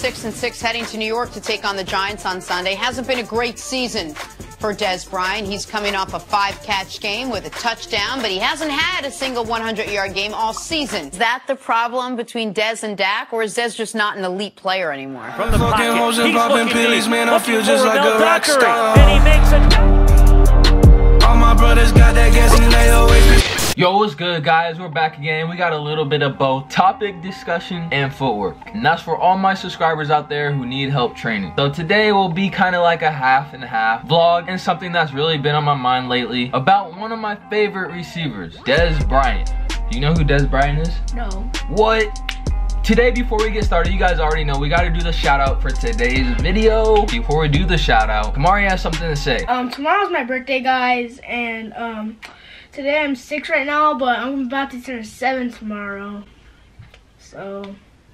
6-6 heading to New York to take on the Giants on Sunday. Hasn't been a great season for Dez Bryant. He's coming off a 5-catch game with a touchdown, but he hasn't had a single 100-yard game all season. Is that the problem between Dez and Dak, or is Dez just not an elite player anymore? From the pocket, he's looking deep, man, I feel just like a rock star. And he makes it. All my brothers got that gas and they always be. Yo, what's good, guys? We're back again. We got a little bit of both topic discussion and footwork, and that's for all my subscribers out there who need help training. So today will be kind of like a half and half vlog and something that's really been on my mind lately about one of my favorite receivers, Dez Bryant. Do you know who Dez Bryant is? No. What? Today, before we get started, you guys already know we got to do the shout out for today's video. Before we do the shout out, Kamari has something to say. Tomorrow's my birthday, guys, and today I'm 6 right now, but I'm about to turn 7 tomorrow. So.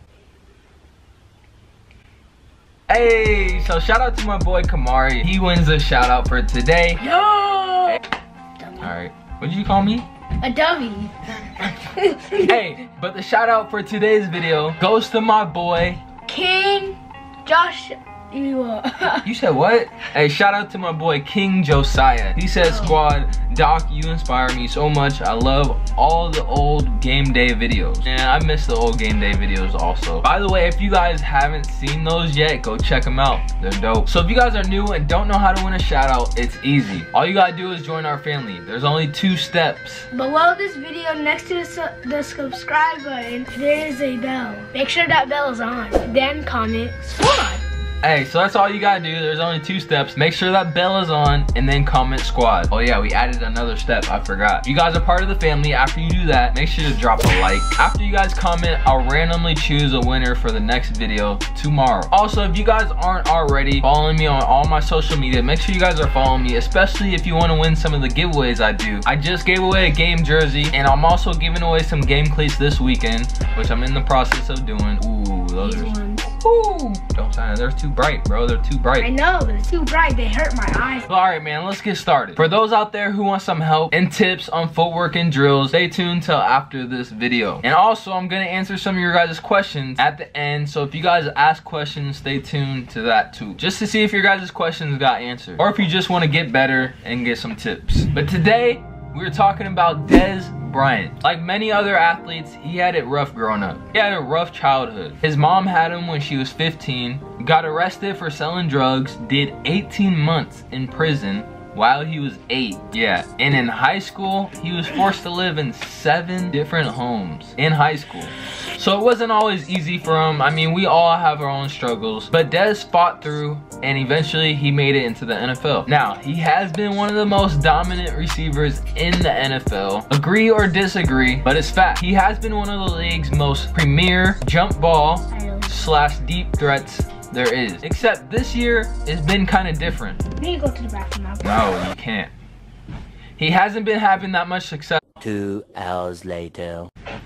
Hey, so shout out to my boy Kamari. He wins the shout out for today. Yo! Alright, what did you call me? A dummy. Hey, but the shout out for today's video goes to my boy King Josh. You said what? Hey, shout out to my boy King Josiah. He says, squad, Doc, you inspire me so much. I love all the old game day videos. And I miss the old game day videos also. By the way, if you guys haven't seen those yet, go check them out. They're dope. So if you guys are new and don't know how to win a shout out, it's easy. All you gotta do is join our family. There's only 2 steps. Below this video, next to the subscribe button, there is a bell. Make sure that bell is on. Then comment squad. Hey, so that's all you gotta do. There's only 2 steps. Make sure that bell is on and then comment squad. Oh yeah, we added another step, I forgot. If you guys are part of the family, after you do that, make sure to drop a like. After you guys comment, I'll randomly choose a winner for the next video tomorrow. Also, if you guys aren't already following me on all my social media, make sure you guys are following me, especially if you want to win some of the giveaways I do. I just gave away a game jersey, and I'm also giving away some game cleats this weekend, which I'm in the process of doing. Ooh, those are... Ooh, don't sign it. They're too bright, bro. They're too bright. I know, but it's too bright. They hurt my eyes. All right, man, let's get started. For those out there who want some help and tips on footwork and drills, stay tuned till after this video. And also, I'm gonna answer some of your guys' questions at the end. So if you guys ask questions, stay tuned to that too, just to see if your guys' questions got answered, or if you just want to get better and get some tips. But today, we're talking about Dez Bryant. Like many other athletes, he had it rough growing up. He had a rough childhood. His mom had him when she was 15, got arrested for selling drugs, did 18 months in prison while he was 8. Yeah, and in high school, he was forced to live in 7 different homes in high school. So it wasn't always easy for him. I mean, we all have our own struggles, but Dez fought through and eventually he made it into the NFL. Now, he has been one of the most dominant receivers in the NFL. Agree or disagree, but it's fact. He has been one of the league's most premier jump ball / deep threats there is. Except this year, it's been kind of different. You need to go to the bathroom now. No, you can't. He hasn't been having that much success. 2 hours later.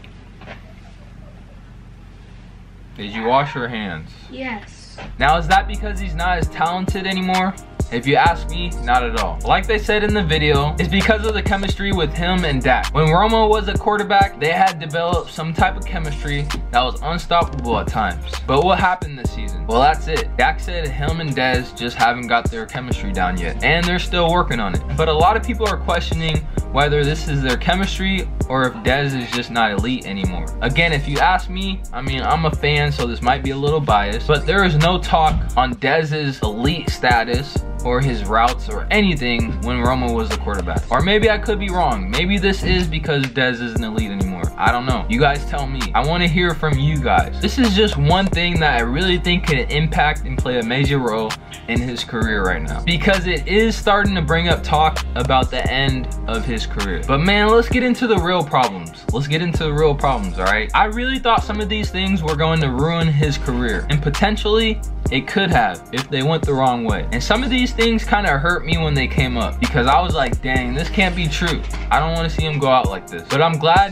Did you wash your hands? Yes. Now, is that because he's not as talented anymore? If you ask me, not at all. Like they said in the video, it's because of the chemistry with him and Dak. When Romo was a quarterback, they had developed some type of chemistry that was unstoppable at times. But what happened this season? Well, that's it. Dak said him and Dez just haven't got their chemistry down yet, and they're still working on it. But a lot of people are questioning whether this is their chemistry or if Dez is just not elite anymore. Again, if you ask me, I mean, I'm a fan, so this might be a little biased, but there is no talk on Dez's elite status or his routes or anything when Romo was the quarterback. Or maybe I could be wrong. Maybe this is because Dez isn't elite anymore. I don't know. You guys tell me. I want to hear from you guys. This is just one thing that I really think could impact and play a major role in his career right now, because it is starting to bring up talk about the end of his career. But man, let's get into the real problems. Let's get into the real problems, all right? I really thought some of these things were going to ruin his career, and potentially it could have if they went the wrong way. And some of these things kind of hurt me when they came up, because I was like, dang, this can't be true. I don't want to see him go out like this. But I'm glad none of them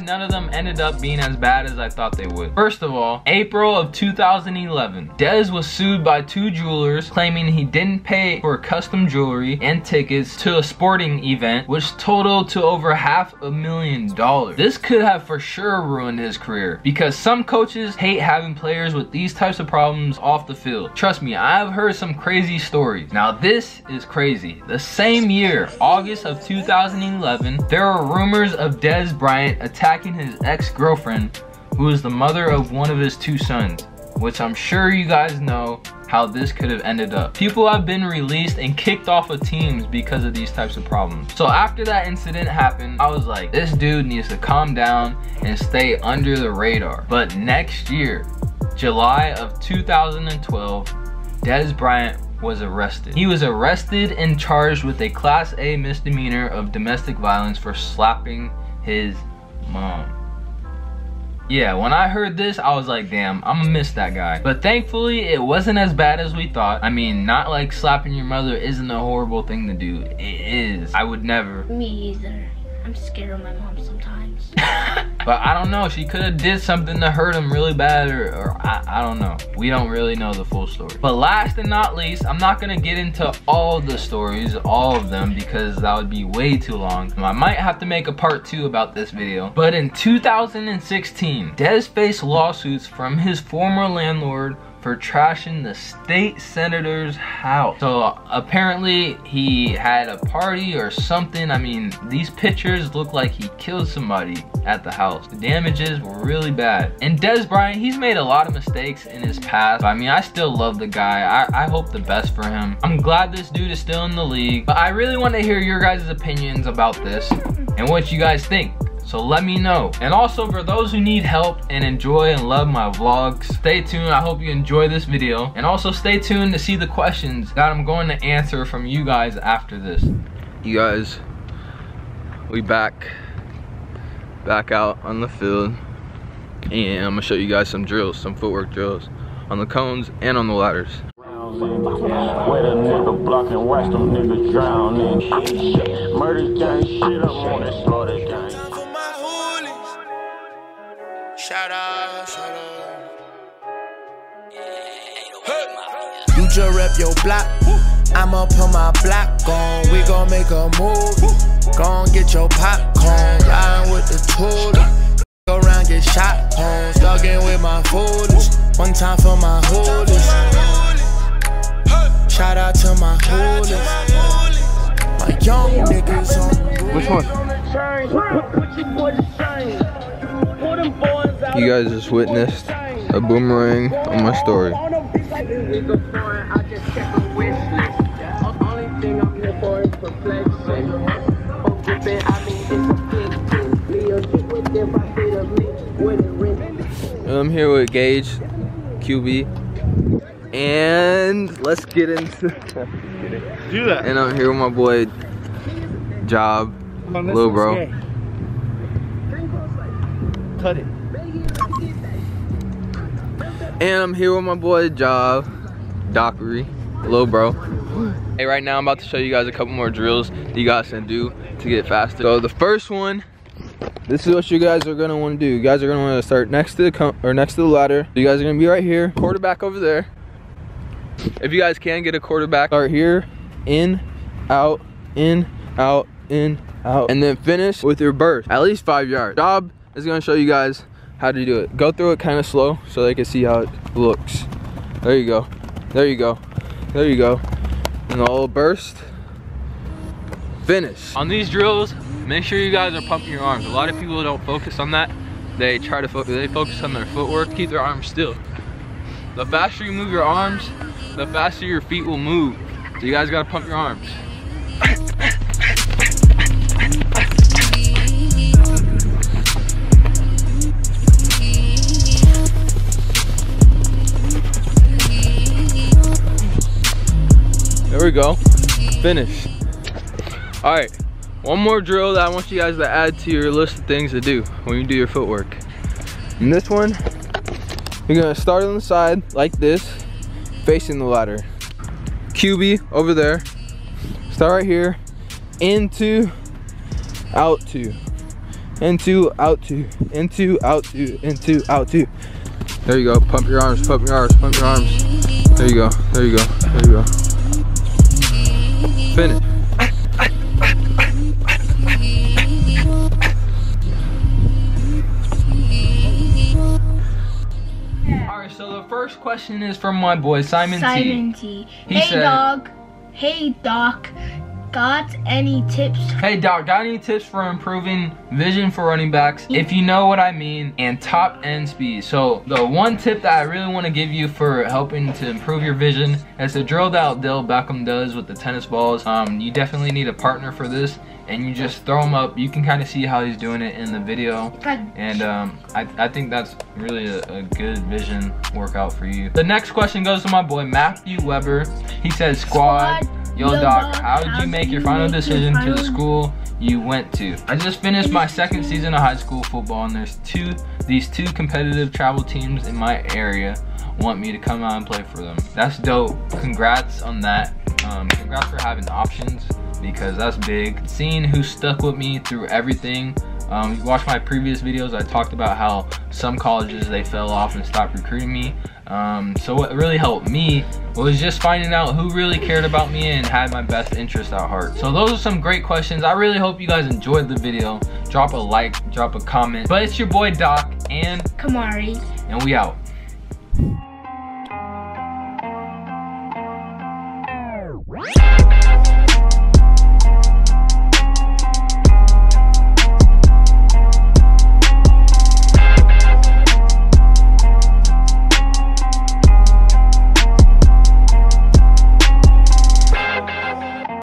them ended up being as bad as I thought they would. First of all, April of 2011, Dez was sued by 2 jewelers claiming he didn't pay for custom jewelry and tickets to a sporting event, which totaled to over $500,000. This could have for sure ruined his career because some coaches hate having players with these types of problems off the field. Trust me, I've heard some crazy stories. Now this is crazy. The same year, August of 2011, there were rumors of Dez Bryant attacking his ex-girlfriend, who is the mother of one of his 2 sons, which I'm sure you guys know how this could have ended up. People have been released and kicked off of teams because of these types of problems. So after that incident happened, I was like, this dude needs to calm down and stay under the radar. But next year, July of 2012, Dez Bryant was arrested. He was arrested and charged with a Class A misdemeanor of domestic violence for slapping his mom. Yeah, when I heard this, I was like, damn, I'm gonna miss that guy. But thankfully, it wasn't as bad as we thought. I mean, not like slapping your mother isn't a horrible thing to do. It is. I would never. Me either. I'm scared of my mom sometimes. But I don't know, she could have did something to hurt him really bad, or I don't know. We don't really know the full story. But last and not least, I'm not gonna get into all the stories, all of them, because that would be way too long. I might have to make a part 2 about this video. But in 2016, Dez faced lawsuits from his former landlord for trashing the state senator's house. So apparently he had a party or something. I mean, these pictures look like he killed somebody at the house. The damages were really bad. And Dez Bryant, he's made a lot of mistakes in his past. I mean, I still love the guy. I hope the best for him. I'm glad this dude is still in the league. But I really want to hear your guys' opinions about this and what you guys think. So let me know. And also, for those who need help and enjoy and love my vlogs, stay tuned. I hope you enjoy this video. And also stay tuned to see the questions that I'm going to answer from you guys after this. You guys, we back out on the field. And I'm gonna show you guys some drills, some footwork drills on the cones and on the ladders. Where the nigga blocking, watch them niggas drowning. Murder gang shit, I'm on that slaughter gang. Shout out, shout out. You just rep your block. I'ma put my block on. We gon' make a move. Gon' get your popcorn. Riding with the tool. Go around, get shot on. Stuck in with my foolish. One time for my hoolies. Shout out to my hoolies. My young niggas on. Which one? You guys just witnessed a boomerang on my story. I'm here with Gage, QB, and let's get into do that. And I'm here with my boy Job, Lil Bro. Cut it. And I'm here with my boy Job, Dockery, Lil Bro. Hey, right now I'm about to show you guys a couple more drills that you guys can do to get faster. So the first one, this is what you guys are gonna want to do. You guys are gonna want to start next to the ladder. You guys are gonna be right here, quarterback over there. If you guys can get a quarterback, start here, in, out, in, out, in, out, and then finish with your burst, at least 5 yards. Job is gonna show you guys how to do it. Go through it kind of slow so they can see how it looks. There you go. There you go. There you go. And a little burst. Finish. On these drills, make sure you guys are pumping your arms. A lot of people don't focus on that. They try to focus on their footwork. Keep their arms still. The faster you move your arms, the faster your feet will move. So you guys gotta pump your arms. There we go. Finish. All right, one more drill that I want you guys to add to your list of things to do when you do your footwork. And this one, you're gonna start on the side like this, facing the ladder. QB over there. Start right here, into, out to. into, out 2, into, out 2, into, out 2. There you go. Pump your arms, pump your arms, pump your arms. There you go, there you go, there you go. Finish. Alright, so the first question is from my boy Simon T. He said, dog. Hey doc, got any tips? Hey doc, got any tips for improving vision for running backs? If you know what I mean, and top end speed. So the one tip that I really want to give you for helping to improve your vision is the drill that Odell Beckham does with the tennis balls. You definitely need a partner for this, and you just throw them up. You can kind of see how he's doing it in the video, and I think that's really a good vision workout for you. The next question goes to my boy Matthew Weber. He says, squad, yo doc, how did you make your final decision to the school you went to? I just finished my second season of high school football, and there's these two competitive travel teams in my area want me to come out and play for them. That's dope. Congrats on that. Congrats for having options, because that's big. Seeing who stuck with me through everything. You watched my previous videos, I talked about how some colleges, they fell off and stopped recruiting me. So what really helped me was just finding out who really cared about me and had my best interest at heart. So those are some great questions. I really hope you guys enjoyed the video. Drop a like, drop a comment. But it's your boy Doc and Kamari, and we out.